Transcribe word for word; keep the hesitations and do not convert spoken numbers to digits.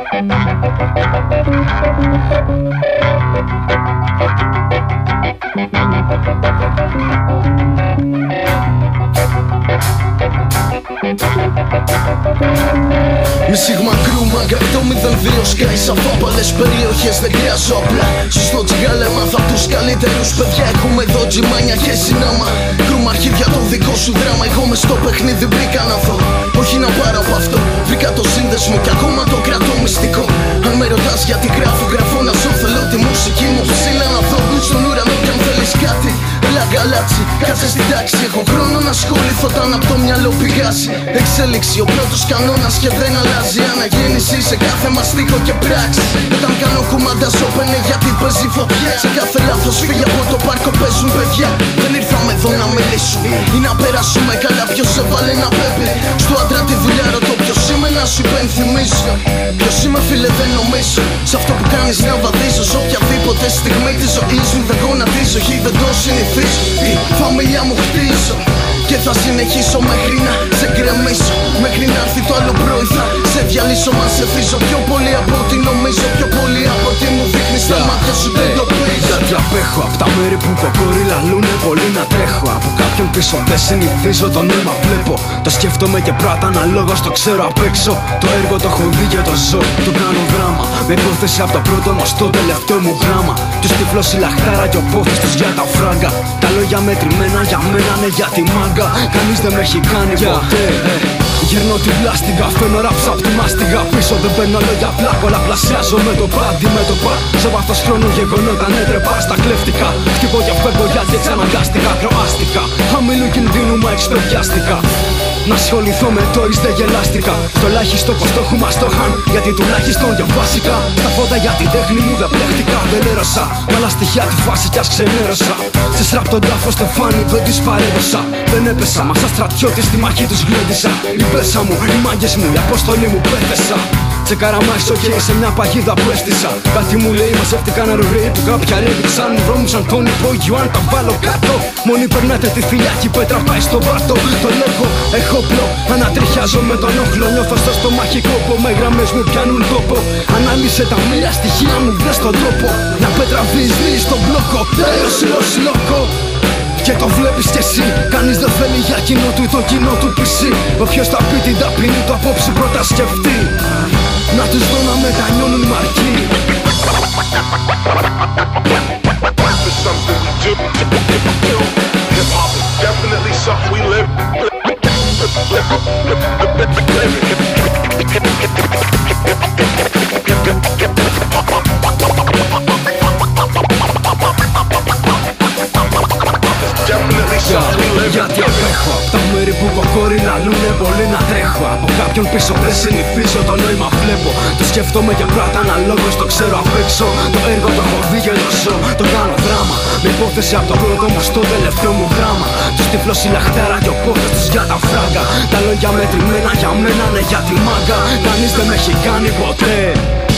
Μη σίγμα κρούμα, γκαρτό μηδέν δύο σκάει σαν φάπαλες περιοχές, δεν χρειάζω απλά. Σωστό τσιγάλα έμαθα απ' τους καλύτερους παιδιά. Έχουμε εδώ τζιμάνια και συνάμα. Κρούμα αρχίδια το δικό σου δράμα. Εγώ μες στο παιχνίδι μπήκα να δω, όχι να πάρω από αυτό. Βρήκα το σύνδεσμο και ακόμα το κρατώ μυστικό. Αν με ρωτάς γιατί γράφω, γράφω να ζω. Θέλω τη μουσική μου ψηλά να δω στον ουρανό κι αν θέλεις κάτι. Έλα γαλάτσι, κάτσε στην τάξη. Έχω χρόνο να ασχοληθώ όταν απ' το μυαλό πηγάσει. Εξέλιξη, ο πρώτος κανόνας και δεν αλλάζει. Αναγέννηση σε κάθε μας στίχο και πράξη. Όταν κάνω κουμάντα σώπαινε γιατί παίζει φωτιά. Σε κάθε λάθος φύγει από το πάρκο παίζουν παιδιά. Δεν ήρθαμε εδώ να μιλήσουμε ή να περάσουμε καλά. Ποιος έβαλε να πρέπει στο άντρα τη δουλειά, ρωτώ ποιος είμαι να σου υπενθυμίσω. Ποιος είμαι φίλε δεν νομίζω σε αυτό που κάνεις να βαδίζω. Σ' οποιαδήποτε στιγμή της ζωής μου δεν γονατίζω. Χι δεν το συνηθίζω, η φαμίλια μου χτίζω. Και θα συνεχίσω μέχρι να σε γκρεμίσω. Μέχρι να έρθει το άλλο πρωί θα σε διαλύσω. Μα σε φύζω πιο πολύ από ό,τι νομίζω. Πιο πολύ από ό,τι μου δείχνεις τα μάτια σου δεν το πίσω. Γιατί απέχω απ' τα μέρη που κοκόροι λαλούνε πολύ να τρέχω. Από κάποιον πίσω δεν συνηθίζω το νόημα βλέπω. Το σκέφτομαι και πράτα αναλόγως το ξέρω απ' έξω. Το έργο το έχω δει και το ζω, το κάνω δράμα. Με υπόθεση απ' το πρώτο μας το τελευταίο μου γράμμα. Τους τυφλός η λαχτάρα και ο πόθος τους για τα φράγκα. Τα λόγια μετρημένα για μένα είναι για τη μάγκα. Κανείς δεν με έχει κάνει ποτέ. Γυρνώ την πλάστικα, φαίνω ράψα απ' τη μάστιγα. Πίσω δεν παίρνω λόγια απλά, πολλαπλασιάζω με το πάντι με το πα. Σε βάθος χρόνου γεγονόταν έτρεπα στα κλέφτηκα. Χτυπώ και φεύγω γιατί έτσι αναγκάστηκα. Κροάστηκα, χαμηλού κινδύνου μα εξπαιδιάστηκα. Να ασχοληθώ με το εις δεν γελάστηκα. Στο ελάχιστο κοστόχου μας το χαν, γιατί τουλάχιστον και βασικά. Στα φώτα για την τέχνη μου δεν πλέχτηκα. Δεν έρωσα, μ' άλλα στοιχεία τη φάση κι ας ξενέρωσα. Σε σραπ τον τάφο στεφάνι δεν τις παρέδωσα. Δεν έπεσα, μα σαν στρατιώτη στη μάχη τους γλέντισα. Η πέσα μου, οι μάγκες μου, η αποστολή μου πέθεσα. Σε καραμάχης ok σε μια παγίδα που έστησα. Κάτι μου λέει μαζεύτηκαν αερογροί που κάποια έδειξαν δρόμους σαν τον υπόγειο αν τα βάλω κάτω. Μόνοι περνάτε τη φυλάκη που έτραπάει στον πάρτο. Το λόγο έχω πλό, ανατριχιάζω με τον όχλο. Νιώθω στο στομάχικο που με γραμμές μου πιάνουν τόπο. Ανάλυσε τα μοίρα στοιχεία μου, βρες τον τρόπο να πετραβείς δεις στον μπλόκο. Τέλος ως λόκο. Και το βλέπεις κι εσύ, κανείς δεν θέλει για κοινό του το κοινό του πι σι. Όποιος θα πει την ταπεινή του απόψη πρώτα σκεφτεί. Να τους δω να μετανιώνουν μαρκοί. Γιατί απέχω απ' τα μέρη που κοκόροι λαλούνε πολύ να τρέχω. Από κάποιον πίσω δεν συνηθίζω το νόημα βλέπω. Το σκέφτομαι και πράτα αναλόγως το ξέρω απ' έξω. Το έργο το έχω δει και το ζω, το κάνω δράμα. Με υπόθεση απ' το πρώτο μου στο τελευταίο μου γράμμα. Τους τυφλός η λαχτάρα και ο πόθος τους για τα φράγκα. Τα λόγια μετρημένα για μένα είναι για τη μάγκα. Κανείς δεν με έχει κάνει ποτέ.